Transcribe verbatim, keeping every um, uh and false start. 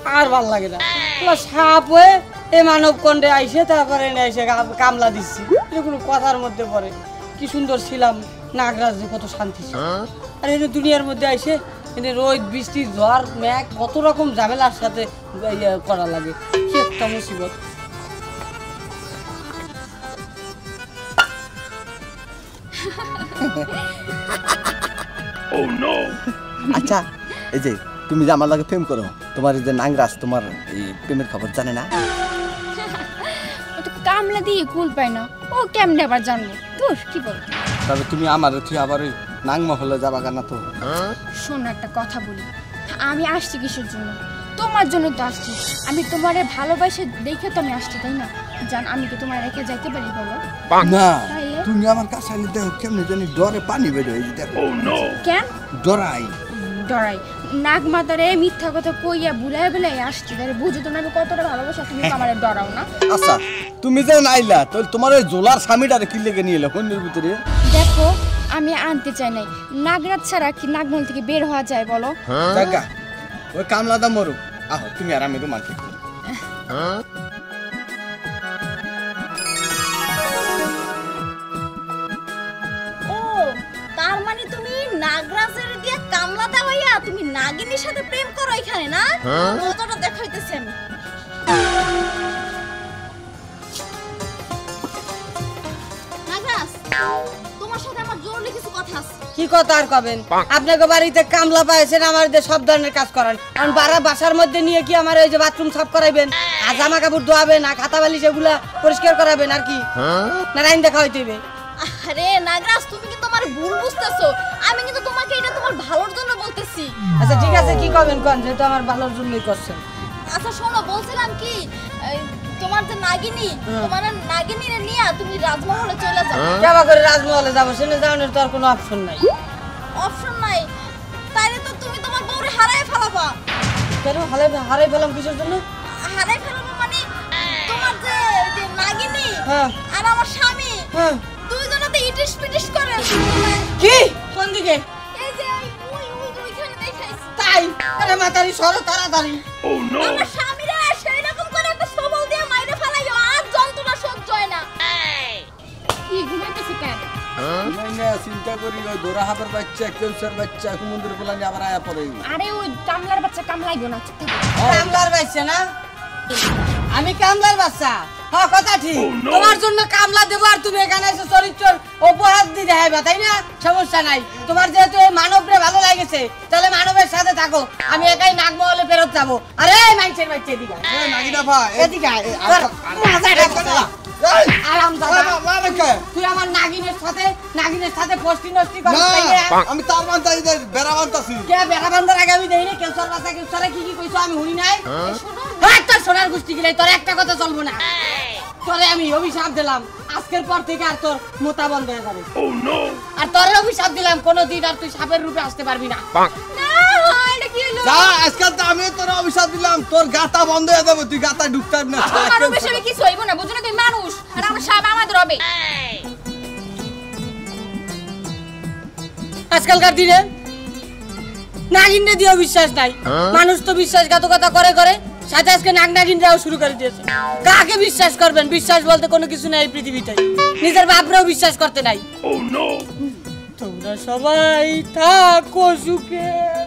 আর ভাল লাগে না। সাপ হয়ে এ মানব কন্ডে আইসে তারপরে এসে কামলা দিচ্ছি, এটা কোনো কথার মধ্যে পড়ে? কি সুন্দর ছিলাম, নাগরাজ কত শান্তি ছিল। আর এই দুনিয়ার মধ্যে আইসে এনে রোদ বৃষ্টি ঝড় মেঘ কত রকম ঝামেলার সাথে করা লাগে, কি একটা মুসিবত। আচ্ছা এই যে তুমি যে আমার লাগে প্রেম করো, তোমার এই যে নাগরাজ তোমার এই প্রেমের খবর জানে না? কামলা দিয়ে কুল পায় না, ও কেমনে আবার জানবো? তোর কি বল? তবে তুমি আমার তুই আবার ওই নাগমহলে যাবা কেন? তো শোন একটা কথা বলি, আমি আসছি কিসের জন্য? তোমার জন্য তো আসছি। আমি তোমারে ভালোবাসে দেখে তো আমি আসছি, তাই না? জান আমি কি তোমার রেখে যাইতে পারি বলো? না, তুমি আমার কাছে আইলে দেখো কেমনে জানি ডরে পানি বের হয়ে যায়। কেন ডরাই? ডরাই নাগ মাতারে মিথ্যা কথা কইয়া বুলাই বুলাই আসছি, তাহলে বুঝো তো না আমি কতটা ভালোবাসা, তুমি তো আমারে ডরাও না। আচ্ছা তুমি যে নাইলা তো তোমার ওই জোলার স্বামীটারে কি লেগে নিয়ে এলো কোনের ভিতরে? দেখো আমি আনতে চাই নাই, নাগরাজ ছাড়া কি নাগমহল থেকে বের হওয়া যায় বলো? জায়গা ওই কামলাদা মরুক, আহো তুমি আর আমি রোমান্টিক করি। ও তার মানে তুমি নাগরাজের দিয়ে কামলাদা হইয়া তুমি নাগিনীর সাথে প্রেম করো এখানে, না? কতটা দেখাইতেছি আমি। নাগরাজ তোমার সাথে আমার জরুরি কিছু কথা আছে। কি কথা আর কবেন? আপনাকে বাড়িতে কামলা পাইছেন, আমার সব ধরনের কাজ করান, কারণ বারা বাসার মধ্যে নিয়ে কি আমার ওই যে বাথরুম সাফ করাইবেন, আর জামা কাপড় ধোয়াবেন, আর খাতা বালিশ এগুলা পরিষ্কার করাবেন, আর কি না রাইন দেখা হইতেইবে? আরে নাগরাজ তুমি কিন্তু আমার ভুল বুঝতেছো, আমি কিন্তু তোমাকে এটা তোমার ভালোর জন্য বলতেছি। আচ্ছা ঠিক আছে, কি করবেন কোন, যেহেতু আমার ভালোর জন্যই করছেন। আচ্ছা শোনো, বলছিলাম কি তোমার যে নাগিনী, তোমার নাগিনীরে নিয়ে তুমি রাজমহলে চলে যাও। যাবা করে রাজমহলে যাবো, সেখানে যাওয়ার তো আর কোনো অপশন নাই। অপশন নাই? তাইলে তো তুমি তোমার বউরে হারায় ফেলাবা। কেন হারাই হারাই ফেলাম কিসের জন্য? হারায় ফেলাবা মানে তোমার যে যে নাগিনী হ্যাঁ আর আমার স্বামী, হ্যাঁ দুইজনে তো ইটিস পিটিস করে। কি কোন দিকে? এই যে ওই ওই ওইখানে দেখাইছি। তাই আরে মাতারি সরো তাড়াতাড়ি। ও নো, আমার স্বামীরা সেই রকম করে একটা সবল দিয়ে মাইরে ফেলাইও, আর যন্ত্রণা সহ্য হয় না। কি ঘুমাইতেছ কেন? আমি না চিন্তা করি ওই গোরা হাবের বাচ্চা কেউসার বাচ্চা সমুদ্র পোলানি আবার আয়া পড়ে। আরে ওই কামলার বাচ্চা কামলাইবো না। কামলার বাচ্চা না? আমি কামলার বাচ্চা? হ্যাঁ কথা ঠিক, তোমার জন্য কামলা দেবো আর তুমি এখানে এসে চরিত্র উপহার দিতে হবে, তাই না? সমস্যা নাই, তোমার যেহেতু মানবরে ভালো লাগেছে তাহলে মানবের সাথে থাকো, আমি একাই নাগমহলে ফেরত যাবো। আরে মাইন্সের বাচ্চা এদিকে এই নাগিনা ভাই এদিকে তুই আমার নাগিনের সাথে নাগিনের সাথে ফষ্টি নষ্টি করিস। আমি তার বান্তা বেড়া বান্তাছি। কে বেড়া বান্ধার আগে আমি দেই না কেউ সর বাচ্চা কেউ সরে কি কি কইছো আমি শুনি নাই। হ্যাঁ তোর সোনার গোষ্ঠী গিলাই তোর একটা কথা চলবো না, তোরে আমি অভিশাপ দিলাম আজকের পর থেকে আর তোর মোতা বন্ধ হয়ে যাবে। আর তোর অভিশাপ দিলাম কোনোদিন আর তুই সাপের রূপে আসতে পারবি না। আজকাল তো আমি তোর অভিশাপ দিলাম, তোর গাতা বন্ধ হয়ে যাবে, তুই গাতা ঢুকতে পারবি না। আমার বিষয়ে কিছু হইব না, বুঝো না? তুই মানুষ আর আমার সাপ আমাদের হবে। আজকালকার দিনে নাগিনরে দিয়েও বিশ্বাস নাই, মানুষ তো বিশ্বাসঘাতকতা করে করে সাথে আজকে নাগ নাগিনরাও শুরু করে দিয়েছে। কাকে বিশ্বাস করবেন? বিশ্বাস বলতে কোনো কিছু নাই এই পৃথিবীতে, নিজের বাপরেও বিশ্বাস করতে নাই। তোমরা সবাই থাকো সুখে।